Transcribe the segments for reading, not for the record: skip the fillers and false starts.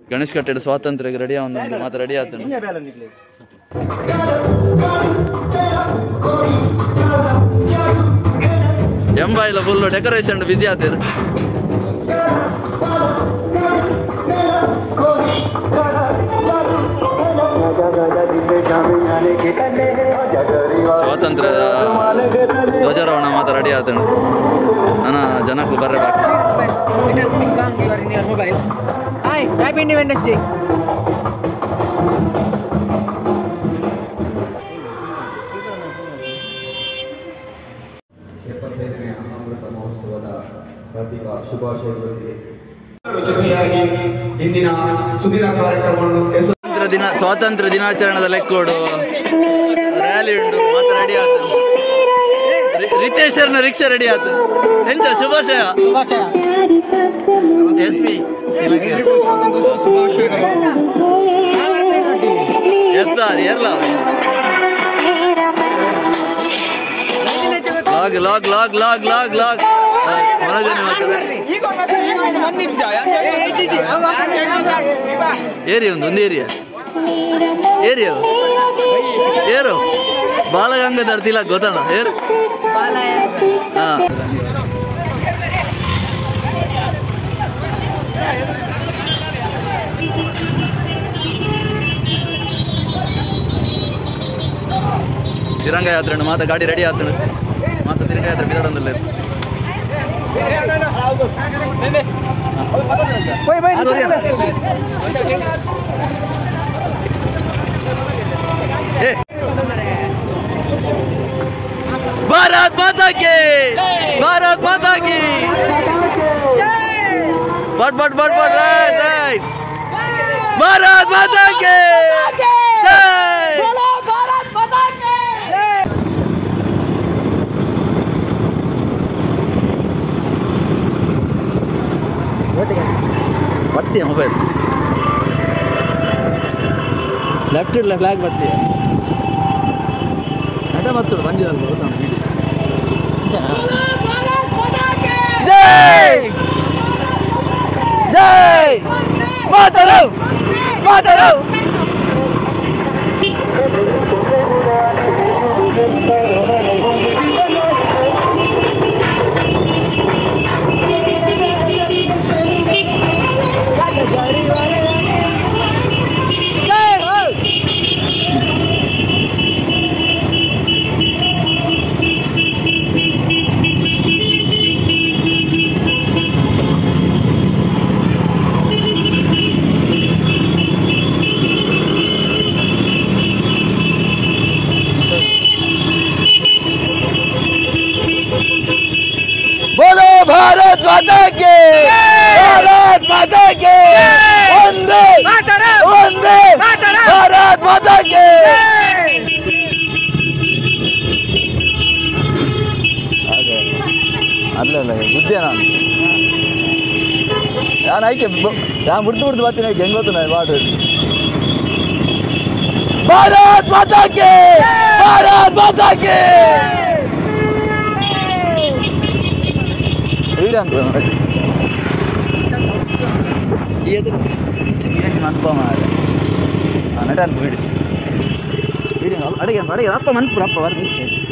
ಗಣೇಶ್ ಕಟ್ಟಡ ಸ್ವಾತಂತ್ರ್ಯಕ್ಕೆ ರೆಡಿ ಒಂದು ಮಾತ್ರ ರೆಡಿ ಆಯ್ತು ಎಂಬಾಯಿಲ್ಲ ಫುಲ್ ಡೆಕೋರೇಷನ್ ಬಿಸಿ ಆತೀರು ಸ್ವಾತಂತ್ರ್ಯ ಧ್ವಜಾರೋಹಣ ಮಾತ್ರ ರೆಡಿ ಆತ ನಾನು ಜನಕ್ಕೂ ಬರಬೇಕು Happy Independence Day. ಸ್ವಾತಂತ್ರ್ಯ ದಿನಾಚರಣೆದ ಲೆಕ್ಕೋಡು ರ್ಯಾಲಿ ಉಂಟು ಮಾತ್ರ ರೆಡಿ ಆತ ರಿತೇಶರ್ನ ರಿಕ್ಷಾ ರೆಡಿ ಆತ ಎಂಚ ಶುಭಾಶಯ ಎಸ್ ಪಿ ಎಸ್ ಸರ್ ಏರ್ಲ ಲಾಗ್ ಲಾಗ್ ಲಾಗ್ ಲಾಗ್ ಲಾಗ್ ಲಾಗ್ ಏರಿಯಾ ಒಂದು ಏರಿಯಾ ಏರಿಯಾ ಏರು ಬಾಲಗಂಗಾಧರ್ ತಿಲಕ್ ಗೊತ್ತಲ್ಲ ಏರು ಹಾ ತಿರಂಗ ಯಾತ್ರೆ ಮಾತ ಗಾಡಿ ರೆಡಿ ಆತ ಮಾತ ತಿರಂಗ ಯಾತ್ರೆ ಬಿದಾಡಂದಿಲ್ಲ भारत माता की भारत माता की but but but but right right Bharat Mata की जय बोलो भारत माता की बत्ती है मोबाइल लेफ्ट फ्लैग बत्ती है मत जय जय मातरम मातरम भारत माता के भारत माता के वंदे वंदे भारत माता के ಅಲ್ಲ ಬುದ್ಧಿ ನಾನು ಆಯ್ಕೆ ನಾನು ಮುಡ್ದು ಬರ್ತೀನಿ ಹೆಂಗೆ ಗೊತ್ತು ನಾನು ಬಾಡು ಭಾರತ್ ಮಾತಾ ಕೆ ಭಾರತ್ ಮಾತಾ ಕೆ ವೀಡಿಯೋ ಅಂತ ಮನ್ಪ ಮಾಡಿ ನಟ ಅಂತ ವೀಡಿಯೋ ಅಡಿಗೆ ಅಡಿಗೆ ಅಪ್ಪ ಮನ್ಪುರ ಅಪ್ಪ ಬರ್ತೀನಿ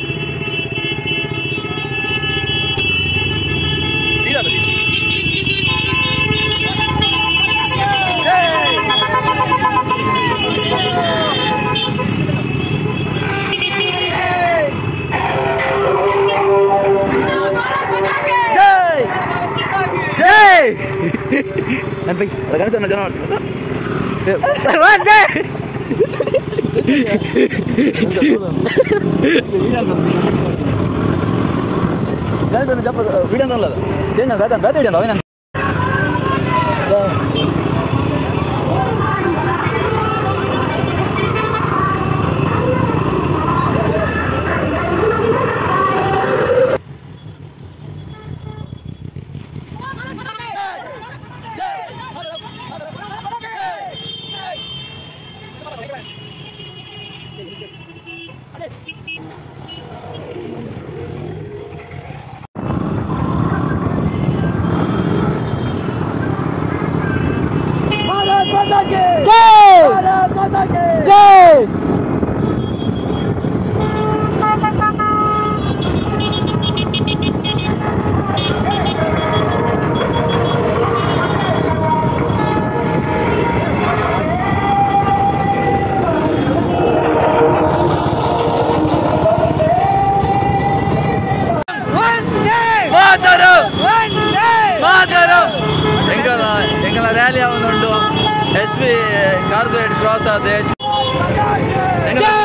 ಗಣೇಶನ ಜನ ಗಣೇಶನ ಜಪ್ಪ ವಿಡಿಯೋ ಅಲ್ಲ ಚೇಂಜ್ ಬೇತ ಬೇತ ಹಿಡಿಯಲ್ಲ ಅವನ जय ರ್ಯಾಲಿ ಅವನುಂಡು SP ಕಾರ್ಪೊರೇಟ್ ಕ್ರಾಸ್ ಆದೇಶ